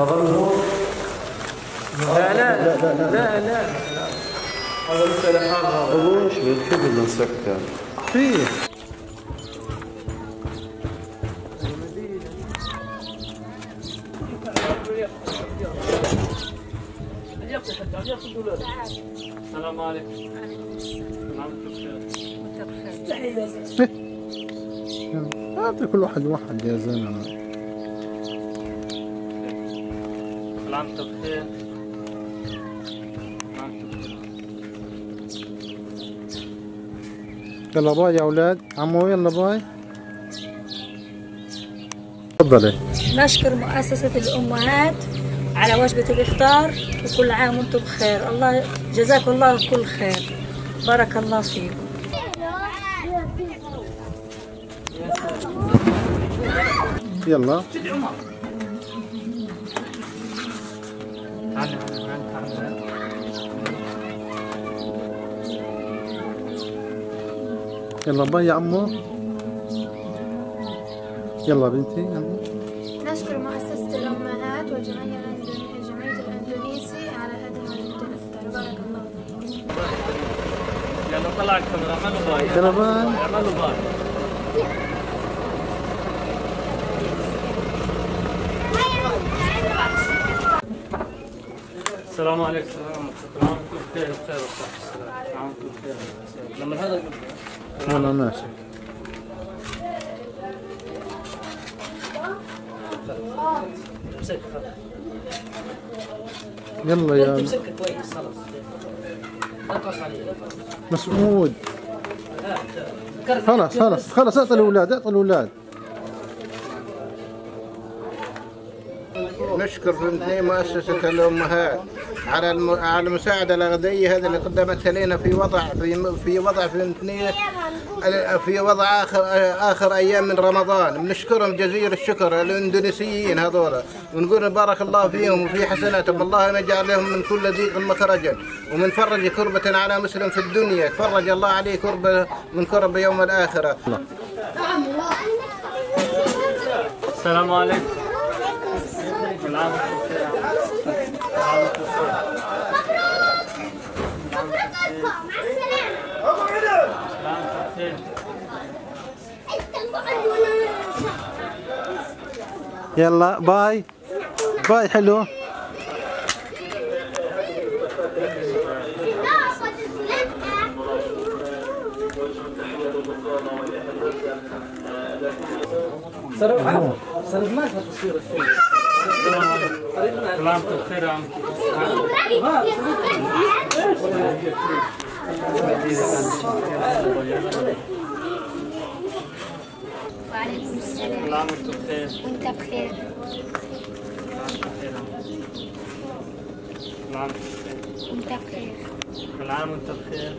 لا لا لا لا لا هذا لسه لحال هذا ايش شو بدنا نسكر فيه السلام عليكم. هات كل واحد واحد يا زلمه. كل عام وانتم بخير. يلا باي يا اولاد. عمو يلا باي. تفضلي. نشكر مؤسسة الأمهات على وجبة الإفطار وكل عام وانتم بخير. الله جزاكم الله كل خير. بارك الله فيكم. يلا يلا باي يا عمو. يلا بنتي يلا. نشكر مؤسسة الأمهات والجمعية الإندونيسي على هذه الإفطار. بارك الله فيكم. يلا طلع الكاميرا. اعملوا باي. يلا باي. اعملوا باي. السلام عليكم. السلام بخير بخير والصحة. بخير. لما هذا يلا ماشي. يلا يا كويس خلاص. مسعود. خلاص اعطي الاولاد. نشكر في مؤسسة الأمهات على المساعدة الغذائية هذه اللي قدمتها لنا في وضع آخر أيام من رمضان. بنشكرهم جزيل الشكر الإندونيسيين هذولا، ونقول بارك الله فيهم وفي حسناتهم. الله يجعل لهم من كل ضيق مخرجا، ومن فرج كربة على مسلم في الدنيا فرج الله عليه كربة من كرب يوم الآخرة. السلام عليكم. كل عام وانتم بخير. يلا باي. باي حلو. صرف ما في تصوير الشيء. كل عام وانتم بخير يا عم. وعليكم السلام. كل عام وانتم بخير. وانت بخير. كل عام وانت بخير. كل عام وانتم بخير.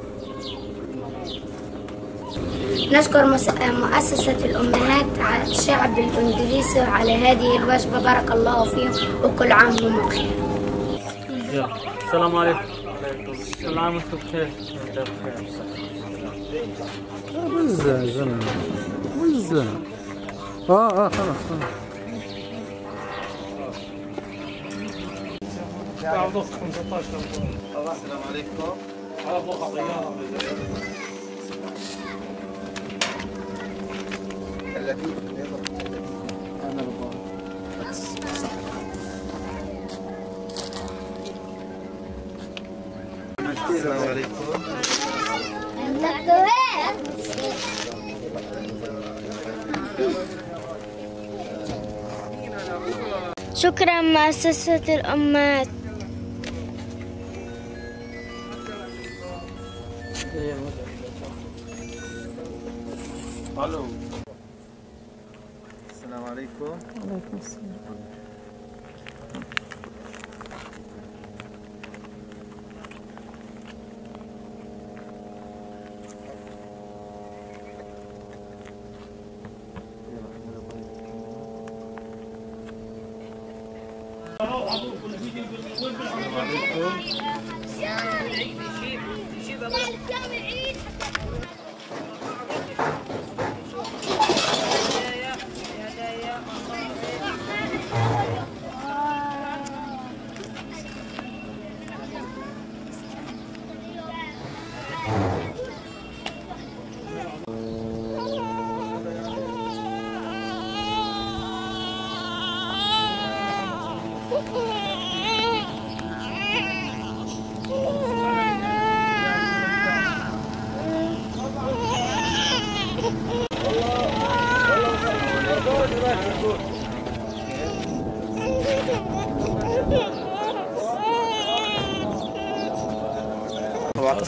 نشكر مؤسسة الأمهات على الشعب الإندونيسي على هذه الوجبة. بارك الله فيهم وكل عام وهم بخير. السلام عليكم. كل عام وانتم بخير. وزع يا زلمه وزع. خلاص. السلام عليكم. السلام عليكم. شكرا مؤسسة الأمهات. الو. السلام عليكم. وعليكم السلام.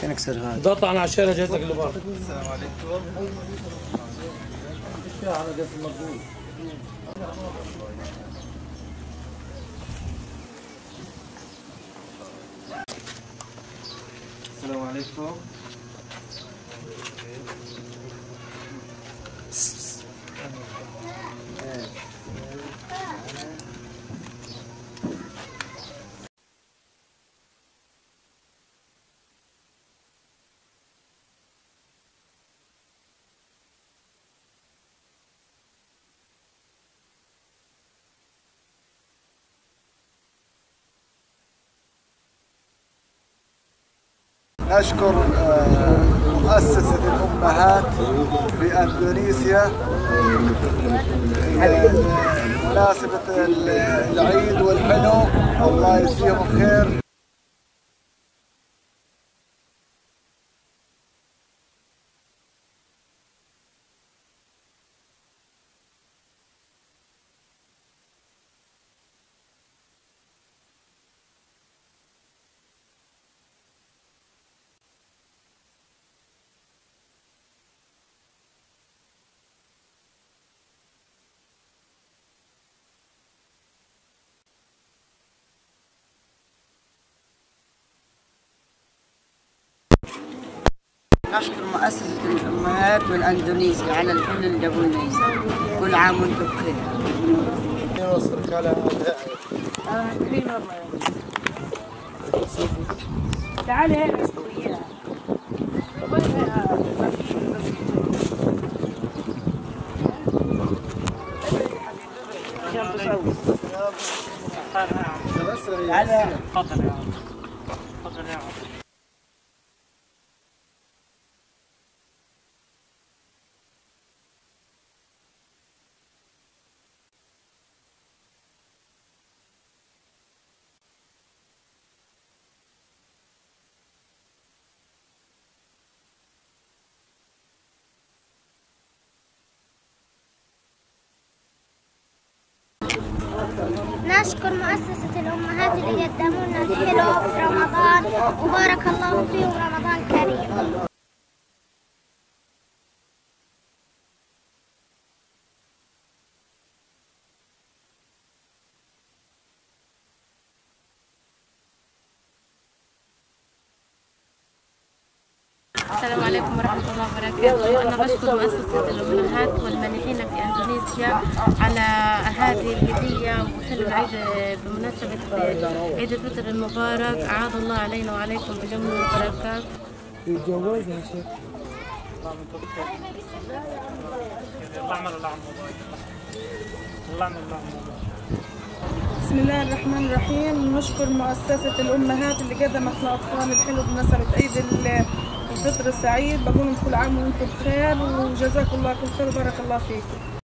عشان اكسر هذا. قطعنا عشان جهزك اللي برا. السلام عليكم. السلام عليكم. نشكر مؤسسة الأمهات في أندونيسيا بمناسبة العيد والحلو، الله يجزيهم خير. نشكر مؤسسة الأمهات والأندونيسيا على الحل اللي جابولنا. كل عام وانتم بخير. تعالي هنا اسويها. نشكر مؤسسة الأمهات اللي قدموا لنا الحلو في رمضان، وبارك الله فيهم، رمضان كريم. السلام عليكم ورحمة الله وبركاته. أنا بشكر مؤسسة الأمهات والمانحين في أندونيسيا على هذه الهدية وحلو العيد بمناسبة عيد الفطر المبارك. أعاد الله علينا وعليكم بجميع البركات. الجواز يا شيخ. بسم الله الرحمن الرحيم. نشكر مؤسسة الأمهات اللي قدمت لأطفال الحلو بمناسبة عيد الفطر السعيد. بقول لكم كل عام وانتم بخير، وجزاكم الله كل خير وبارك الله فيكم.